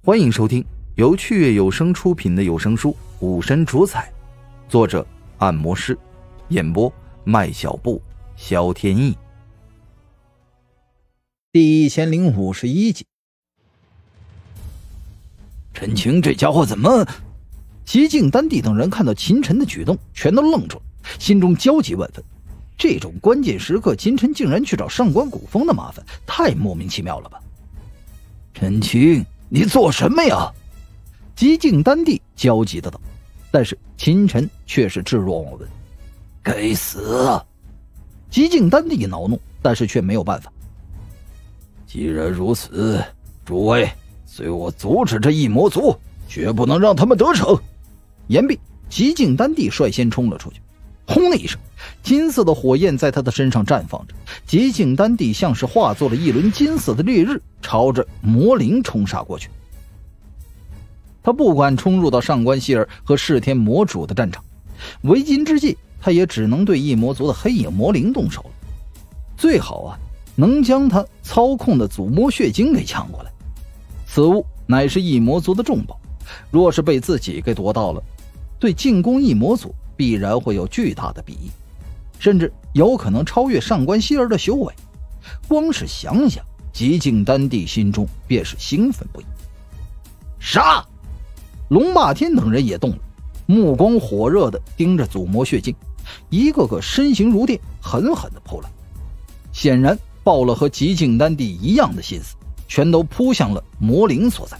欢迎收听由趣悦有声出品的有声书《武神主宰》，作者按摩师，演播麦小布、萧天意。 第1051集。 陈情这家伙怎么…… 齐敬丹帝等人看到秦晨的举动，全都愣住了，心中焦急万分。这种关键时刻，秦晨竟然去找上官古风的麻烦，太莫名其妙了吧！ 陈情，你做什么呀？ 齐敬丹帝焦急的道，但是秦晨却是置若罔闻。 该死啊！ 齐敬丹帝恼怒，但是却没有办法。 既然如此，诸位随我阻止这异魔族，绝不能让他们得逞。 言毕，齐敬丹帝率先冲了出去。轰的一声，金色的火焰在他的身上绽放着，齐敬丹帝像是化作了一轮金色的烈日，朝着魔灵冲杀过去。他不管冲入到上官希儿和噬天魔主的战场，为今之计，他也只能对异魔族的黑影魔灵动手了。最好能将他操控的祖魔血晶给抢过来。此物乃是异魔族的重宝，若是被自己给夺到了，对进攻异魔族必然会有巨大的裨益，甚至有可能超越上官希儿的修为。光是想想，齐敬丹帝心中便是兴奋不已。杀！龙霸天等人也动了，目光火热地盯着祖魔血晶，一个个身形如电，狠狠地扑来。显然抱了和齐敬丹帝一样的心思，全都扑向了魔灵所在。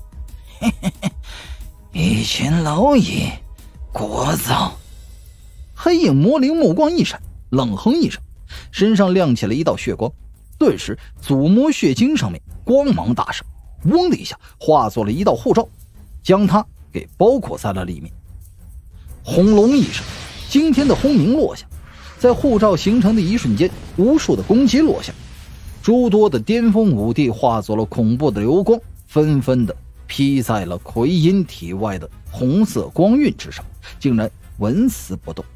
一群蝼蚁，聒噪！ 黑影魔灵目光一闪，冷哼一声，身上亮起了一道血光，顿时祖魔血晶上面光芒大盛，嗡的一下化作了一道护罩，将它给包裹在了里面。轰隆一声，惊天的轰鸣落下，在护罩形成的一瞬间，无数的攻击落下，诸多的巅峰武帝化作了恐怖的流光，纷纷的披在了魁阴体外的红色光晕之上，竟然纹丝不动。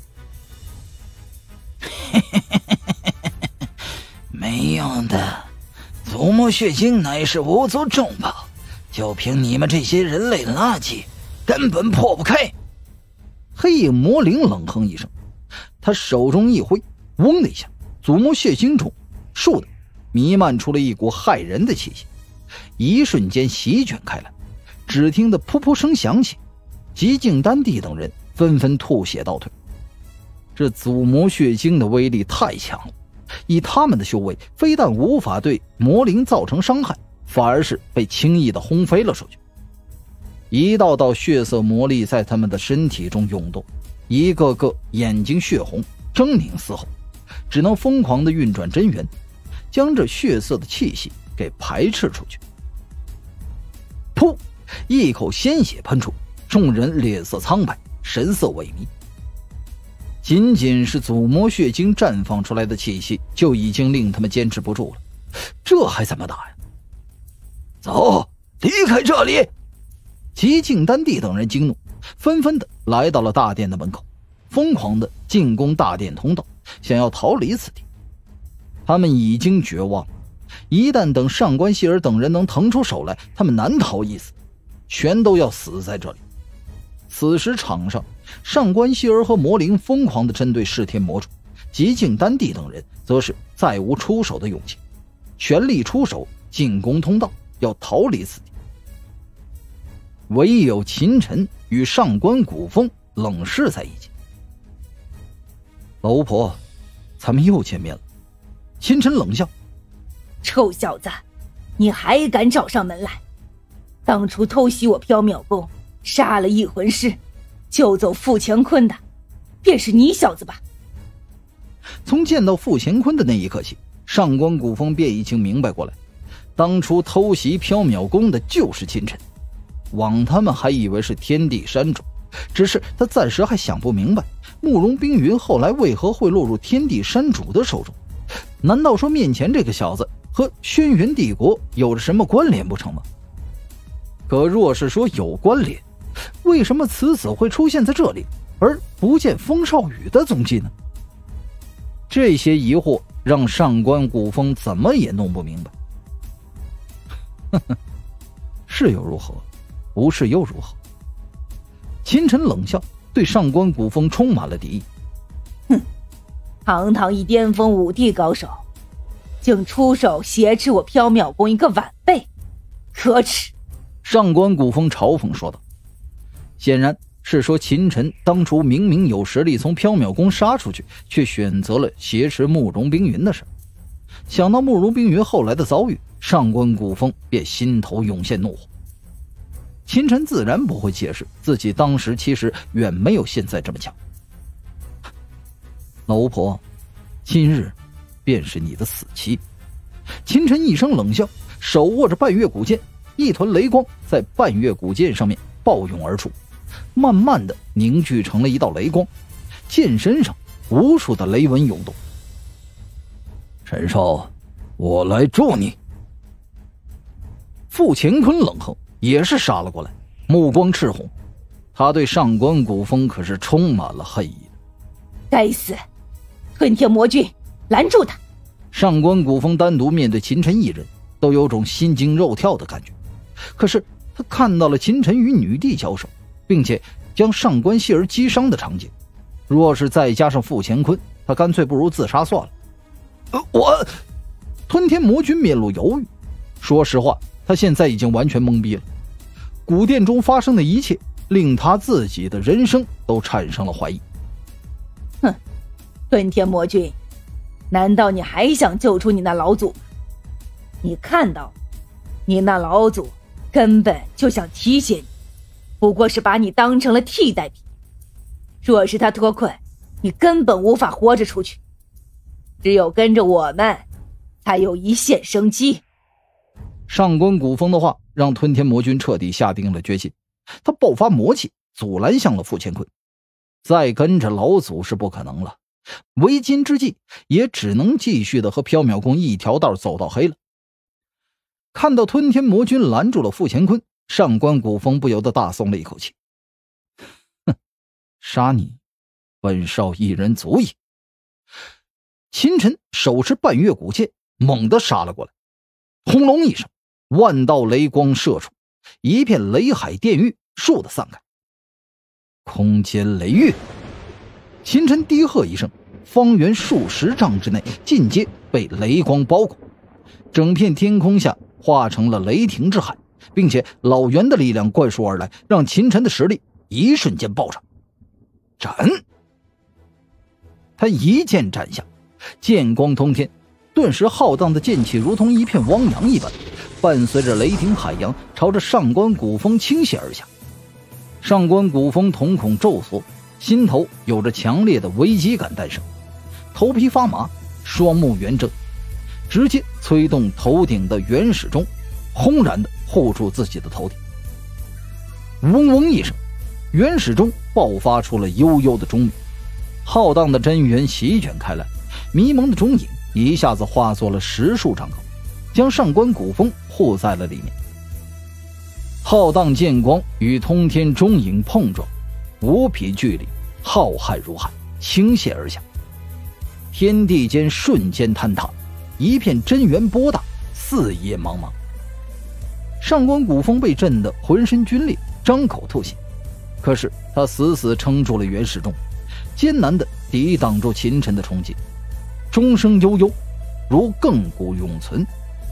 没用的，祖魔血晶乃是无足重宝，就凭你们这些人类垃圾，根本破不开。 黑影魔灵冷哼一声，他手中一挥，嗡的一下，祖魔血晶中倏地弥漫出了一股骇人的气息，一瞬间席卷开来。只听得噗噗声响起，齐敬丹帝等人纷纷吐血倒退。这祖魔血晶的威力太强了，以他们的修为，非但无法对魔灵造成伤害，反而是被轻易的轰飞了出去。一道道血色魔力在他们的身体中涌动，一个个眼睛血红，狰狞嘶吼，只能疯狂地运转真元，将这血色的气息给排斥出去。噗！一口鲜血喷出，众人脸色苍白，神色萎靡。仅仅是祖魔血晶绽放出来的气息，就已经令他们坚持不住了，这还怎么打呀？ 走，离开这里！ 齐敬丹帝等人惊怒，纷纷的来到了大殿的门口，疯狂的进攻大殿通道，想要逃离此地。他们已经绝望了，一旦等上官希儿等人能腾出手来，他们难逃一死，全都要死在这里。此时场上，上官希儿和魔灵疯狂地针对噬天魔主，齐敬丹帝等人则是再无出手的勇气，全力出手进攻通道，要逃离此地。唯有秦晨与上官古风冷视在一起。老巫婆，咱们又见面了。秦晨冷笑， 臭小子，你还敢找上门来？当初偷袭我缥缈宫，杀了一魂师，救走傅乾坤的，便是你小子吧？ 从见到傅乾坤的那一刻起，上官古风便已经明白过来，当初偷袭缥缈宫的就是秦晨。枉他们还以为是天地山主，只是他暂时还想不明白，慕容冰云后来为何会落入天地山主的手中？难道说面前这个小子和轩辕帝国有着什么关联不成吗？可若是说有关联，为什么此子会出现在这里，而不见风少羽的踪迹呢？这些疑惑让上官古风怎么也弄不明白。是又如何？ 不是又如何？秦晨冷笑，对上官古风充满了敌意。 哼，堂堂一巅峰武帝高手，竟出手挟持我缥缈宫一个晚辈，可耻！ 上官古风嘲讽说道，显然是说秦晨当初明明有实力从缥缈宫杀出去，却选择了挟持慕容冰云的事。想到慕容冰云后来的遭遇，上官古风便心头涌现怒火。秦晨自然不会解释自己当时其实远没有现在这么强。老巫婆，今日便是你的死期。秦晨一声冷笑，手握着半月古剑，一团雷光在半月古剑上面暴涌而出，慢慢的凝聚成了一道雷光，剑身上无数的雷纹涌动。陈少，我来助你。傅乾坤冷哼，也是杀了过来，目光赤红，他对上官古风可是充满了恨意。 该死，吞天魔君，拦住他！ 上官古风单独面对秦晨一人，都有种心惊肉跳的感觉。可是他看到了秦晨与女帝交手，并且将上官希儿击伤的场景，若是再加上傅乾坤，他干脆不如自杀算了。吞天魔君面露犹豫，说实话，他现在已经完全懵逼了。古殿中发生的一切，令他自己的人生都产生了怀疑。 哼，吞天魔君，难道你还想救出你那老祖？你看到，你那老祖根本就想提携你，不过是把你当成了替代品。若是他脱困，你根本无法活着出去，只有跟着我们，才有一线生机。 上官古风的话让吞天魔君彻底下定了决心，他爆发魔气，阻拦向了傅乾坤。再跟着老祖是不可能了，为今之计也只能继续的和缥缈宫一条道走到黑了。看到吞天魔君拦住了傅乾坤，上官古风不由得大松了一口气。哼，杀你，本少一人足矣。秦晨手持半月古剑，猛地杀了过来。轰隆一声，万道雷光射出，一片雷海电狱倏地散开。空间雷狱！秦晨低喝一声，方圆数十丈之内尽皆被雷光包裹，整片天空下化成了雷霆之海，并且老袁的力量灌输而来，让秦晨的实力一瞬间暴涨。斩！他一剑斩下，剑光通天，顿时浩荡的剑气如同一片汪洋一般，伴随着雷霆海洋朝着上官古风倾泻而下。上官古风瞳孔骤缩，心头有着强烈的危机感诞生，头皮发麻，双目圆睁，直接催动头顶的原始钟，轰然的护住自己的头顶。嗡嗡一声，原始钟爆发出了悠悠的钟鸣，浩荡的真元席卷开来，迷蒙的钟影一下子化作了10数丈高，将上官古风护在了里面。浩荡剑光与通天钟影碰撞，无匹距离，浩瀚如海，倾泻而下，天地间瞬间坍塌，一片真元波大，四野茫茫。上官古风被震得浑身皲裂，张口吐血，可是他死死撑住了原始钟，艰难地抵挡住秦晨的冲击，钟声悠悠，如亘古永存。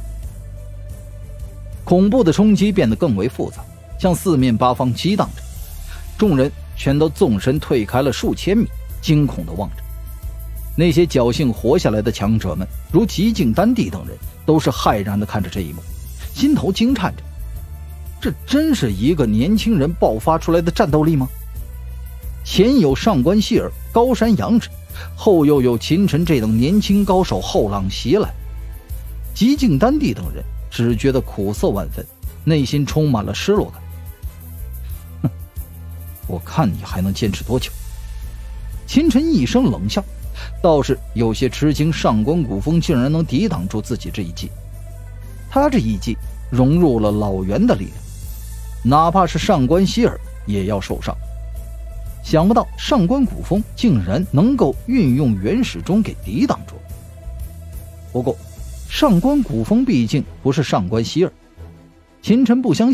恐怖的冲击变得更为复杂，向四面八方激荡着，众人全都纵身退开了数千米，惊恐地望着。那些侥幸活下来的强者们，如极境丹帝等人，都是骇然地看着这一幕，心头惊颤着。这真是一个年轻人爆发出来的战斗力吗？前有上官希儿高山仰止，后又有秦晨这等年轻高手后浪袭来，极境丹帝等人只觉得苦涩万分，内心充满了失落感。哼，我看你还能坚持多久？秦晨一声冷笑，倒是有些吃惊，上官古风竟然能抵挡住自己这一击。他这一击融入了老袁的力量，哪怕是上官希儿也要受伤。想不到上官古风竟然能够运用原始钟给抵挡住。不过上官古风毕竟不是上官希儿，秦晨不相信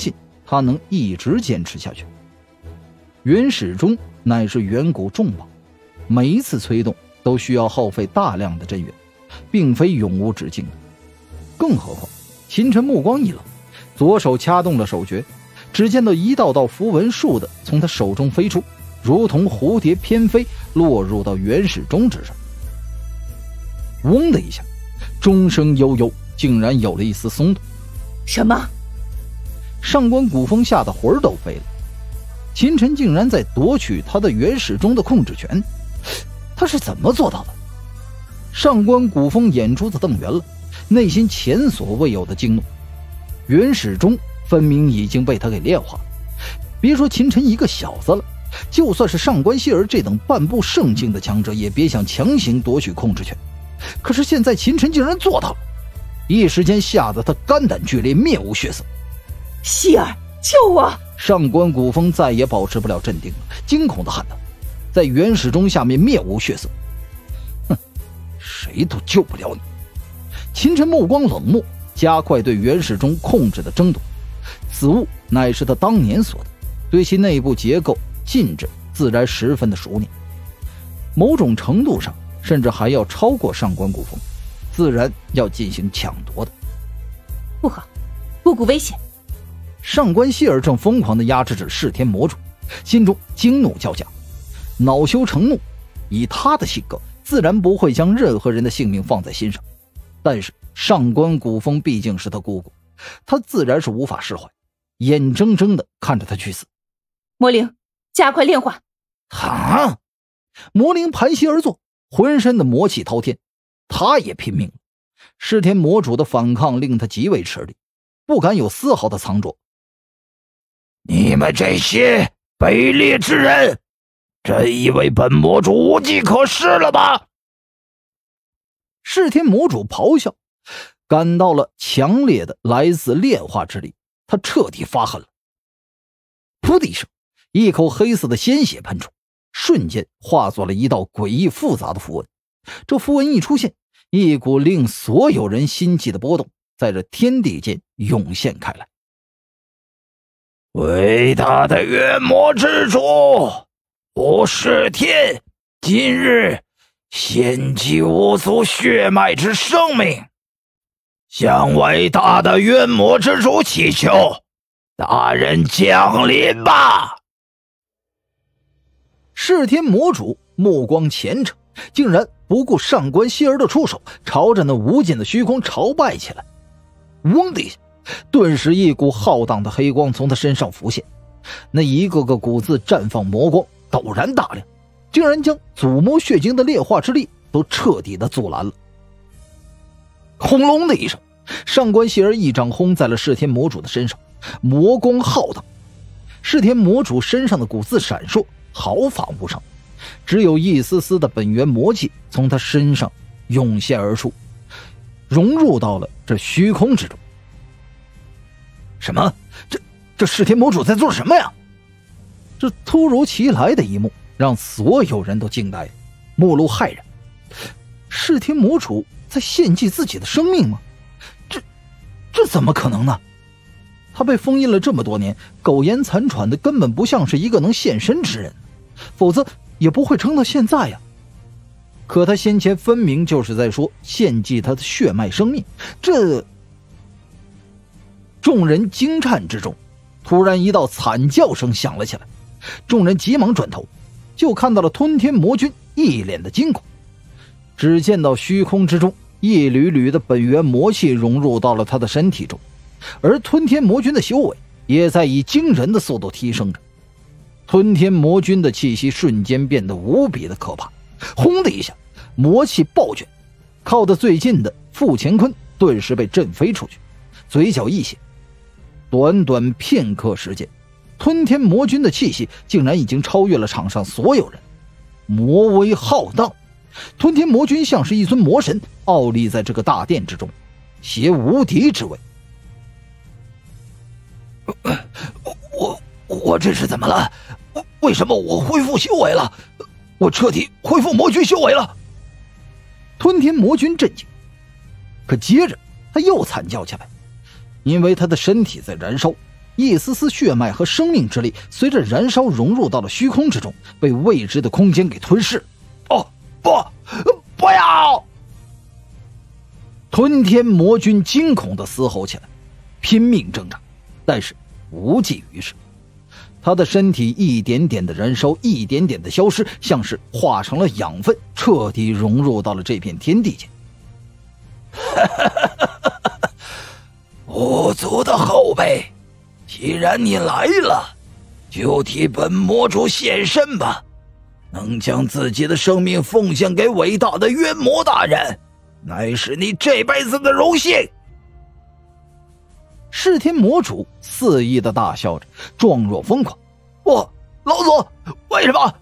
他能一直坚持下去。元始钟乃是远古重宝，每一次催动都需要耗费大量的真元，并非永无止境的。更何况秦晨目光一冷，左手掐动了手诀，只见到一道道符文数的从他手中飞出，如同蝴蝶翩飞，落入到元始钟之上。嗡的一下，钟声悠悠，竟然有了一丝松动。 什么？ 上官古风吓得魂儿都飞了。秦晨竟然在夺取他的元始钟的控制权，他是怎么做到的？上官古风眼珠子瞪圆了，内心前所未有的惊怒。元始钟分明已经被他给炼化了，别说秦晨一个小子了，就算是上官希儿这等半步圣境的强者，也别想强行夺取控制权。可是现在秦晨竟然做到了，一时间吓得他肝胆俱裂，面无血色。 希儿，救我！ 上官古风再也保持不了镇定了，惊恐地喊道，在元始钟下面面无血色。哼，谁都救不了你。秦晨目光冷漠，加快对元始钟控制的争夺。此物乃是他当年所得，对其内部结构禁制自然十分的熟练，某种程度上甚至还要超过上官古风，自然要进行抢夺的。 不好，姑姑危险！ 上官希儿正疯狂地压制着噬天魔主，心中惊怒交加，恼羞成怒。以他的性格，自然不会将任何人的性命放在心上。但是上官古风毕竟是他姑姑，他自然是无法释怀，眼睁睁地看着他去死。 魔灵，加快炼化！ 啊！魔灵盘膝而坐，浑身的魔气滔天，他也拼命了。噬天魔主的反抗令他极为吃力，不敢有丝毫的藏拙。 你们这些卑劣之人，真以为本魔主无计可施了吗？ 噬天魔主咆哮，感到了强烈的来自炼化之力，他彻底发狠了。噗的一声，一口黑色的鲜血喷出，瞬间化作了一道诡异复杂的符文。这符文一出现，一股令所有人心悸的波动在这天地间涌现开来。 伟大的元魔之主，我噬天今日献祭无足血脉之生命，向伟大的元魔之主祈求，大人降临吧！ 噬天魔主目光虔诚，竟然不顾上官希儿的出手，朝着那无尽的虚空朝拜起来。嗡的一下，顿时一股浩荡的黑光从他身上浮现，那一个个骨字绽放魔光，陡然大亮，竟然将祖魔血晶的炼化之力都彻底的阻拦了。轰隆的一声，上官希儿一掌轰在了噬天魔主的身上，魔光浩荡，噬天魔主身上的骨字闪烁，毫发无伤，只有一丝丝的本源魔气从他身上涌现而出，融入到了这虚空之中。什么？这噬天魔主在做什么呀？这突如其来的一幕让所有人都惊呆了，目露骇然。噬天魔主在献祭自己的生命吗？这怎么可能呢？他被封印了这么多年，苟延残喘的根本不像是一个能现身之人，否则也不会撑到现在呀。可他先前分明就是在说献祭他的血脉生命，这……众人惊颤之中，突然一道惨叫声响了起来，众人急忙转头，就看到了吞天魔君一脸的惊恐。只见到虚空之中一缕缕的本源魔气融入到了他的身体中，而吞天魔君的修为也在以惊人的速度提升着。吞天魔君的气息瞬间变得无比的可怕，轰的一下，魔气暴卷，靠得最近的傅乾坤顿时被震飞出去，嘴角一血。短短片刻时间，吞天魔君的气息竟然已经超越了场上所有人，魔威浩荡。吞天魔君像是一尊魔神，傲立在这个大殿之中，携无敌之威。 我这是怎么了？为什么我恢复修为了？我彻底恢复魔君修为了！ 吞天魔君震惊，可接着他又惨叫起来，因为他的身体在燃烧， 一丝丝血脉和生命之力随着燃烧融入到了虚空之中，被未知的空间给吞噬。 哦，不要！ 吞天魔君惊恐地嘶吼起来，拼命挣扎，但是无济于事。他的身体一点点的燃烧，一点点的消失，像是化成了养分，彻底融入到了这片天地间。 巫族的后辈，既然你来了，就替本魔主献身吧。能将自己的生命奉献给伟大的冤魔大人，乃是你这辈子的荣幸。 噬天魔主肆意的大笑着，状若疯狂。 老祖，为什么？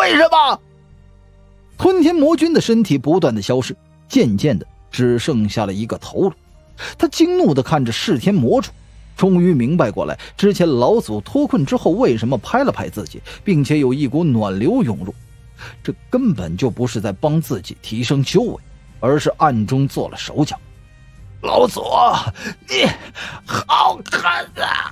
吞天魔君的身体不断的消失，渐渐的只剩下了一个头颅。他惊怒的看着噬天魔主，终于明白过来，之前老祖脱困之后为什么拍了拍自己，并且有一股暖流涌入，这根本就不是在帮自己提升修为，而是暗中做了手脚。 老祖，你好狠啊！